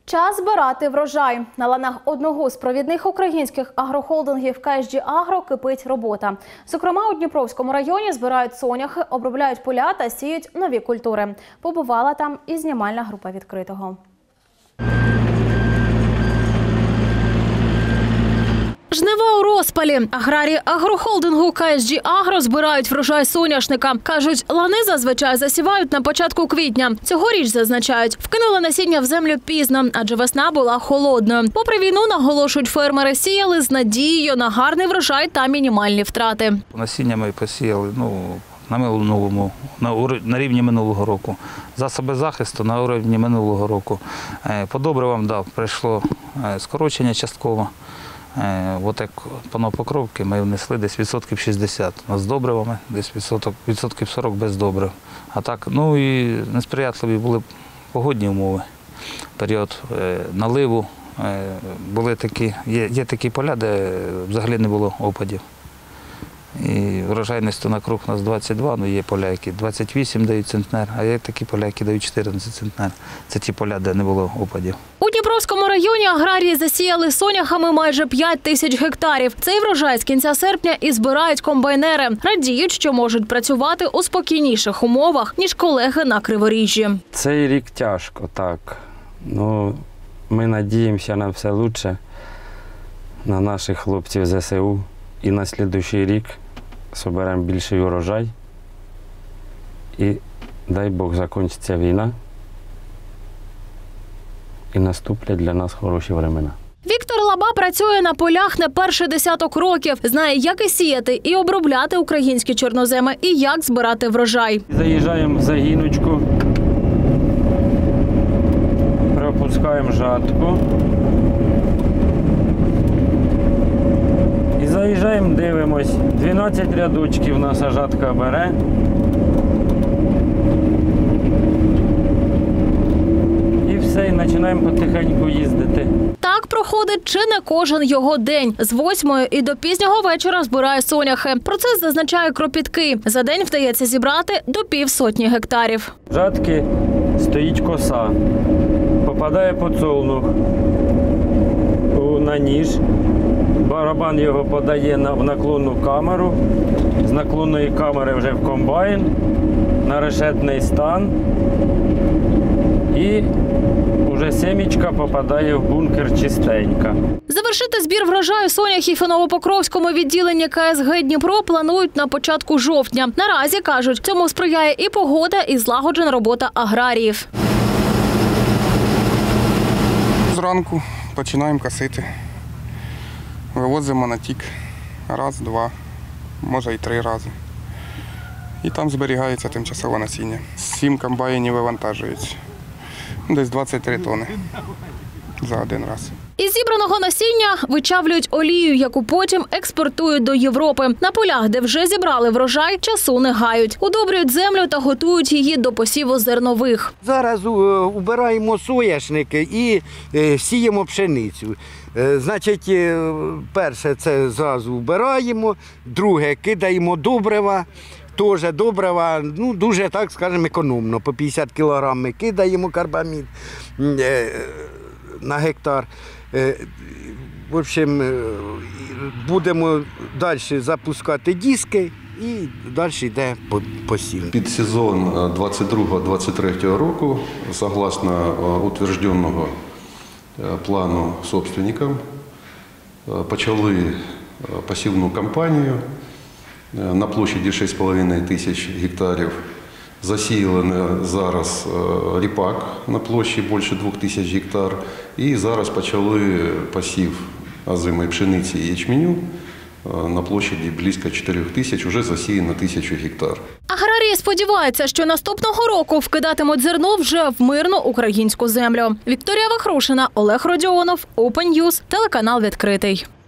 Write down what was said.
Час збирати врожай. На ланах одного з провідних українських агрохолдингів KSG Agro кипить робота. Зокрема, у Дніпровському районі збирають соняхи, обробляють поля та сіють нові культури. Побувала там і знімальна група «Відкритого». Жнива у розпалі. Аграрії агрохолдингу KSG Agro збирають врожай соняшника. Кажуть, лани зазвичай засівають на початку квітня. Цьогоріч, зазначають, вкинули насіння в землю пізно, адже весна була холодною. Попри війну, наголошують, фермери сіяли з надією на гарний врожай та мінімальні втрати. Насіння ми посіяли на рівні минулого року. Засоби захисту на рівні минулого року. По добривам, прийшло скорочення частково. От як по Новопокровці ми внесли десь 60%. З добривами десь відсотків 40 без добрив. А так, і несприятливі були погодні умови. Період наливу, є такі поля, де взагалі не було опадів. І врожайність на круг у нас 22, є поля, які 28 дають центнер, а є такі поля, які дають 14 центнер. Це ті поля, де не було опадів. У Дніпровському районі аграрії засіяли соняхами майже 5 тисяч гектарів. Цей врожай з кінця серпня і збирають комбайнери. Радіють, що можуть працювати у спокійніших умовах, ніж колеги на Криворіжжі. Цей рік тяжко, так. Ми надіємося на все краще, на наших хлопців ЗСУ. І на наступний рік зберемо більший урожай. І дай Бог закінчиться війна. І наступлять для нас хороші времена. Віктор Лаба працює на полях не перший десяток років. Знає, як і сіяти, і обробляти українські чорноземи, і як збирати врожай. Заїжджаємо в загіночку, пропускаємо жатку. І заїжджаємо, дивимось. 12 рядочків наша жатка бере. І все, і починаємо потихеньку їздити. Так проходить чи не кожен його день. З 8 і до пізнього вечора збирає соняхи. Процес зазначає кропіткий. За день вдається зібрати до півсотні гектарів. Жатки стоїть коса. Попадає подсолнух на ніж. Барабан його подає в наклонну камеру. З наклонної камери вже в комбайн, на решетний стан. І вже семічка попадає в бункер чистенька. Завершити збір врожаю соняхів у Новопокровському відділенні КСГ Дніпро планують на початку жовтня. Наразі, кажуть, цьому сприяє і погода, і злагоджена робота аграріїв. Зранку починаємо косити. Вивозимо на тік раз, два, може і 3 рази. І там зберігається тимчасове насіння. 7 комбайнів вивантажується. Десь 23 тонни за один раз. Із зібраного насіння вичавлюють олію, яку потім експортують до Європи. На полях, де вже зібрали врожай, часу не гають. Удобрюють землю та готують її до посіву зернових. Зараз убираємо соняшники і сіємо пшеницю. Значить, перше це зразу вбираємо, друге кидаємо добрива. Теж добрива, дуже, так скажемо, економно. По 50 кг ми кидаємо карбамід на гектар. В общем, будемо далі запускати диски і далі йде посів. Під сезон 22-23 року, согласно утвердженого плану собственникам, почали посівну кампанію на площаді 6,5 тисяч гектарів. Засіяли зараз ріпак на площі більше 2 тисяч гектар. І зараз почали посів озимої пшениці і ячменю на площаді близько 4 тисяч, вже засіяно 1000 гектар. Аграрії сподіваються, що наступного року вкидатимуть зерно вже в мирну українську землю. Вікторія Вахрушина, Олег Родіонов, Open News, телеканал «Відкритий».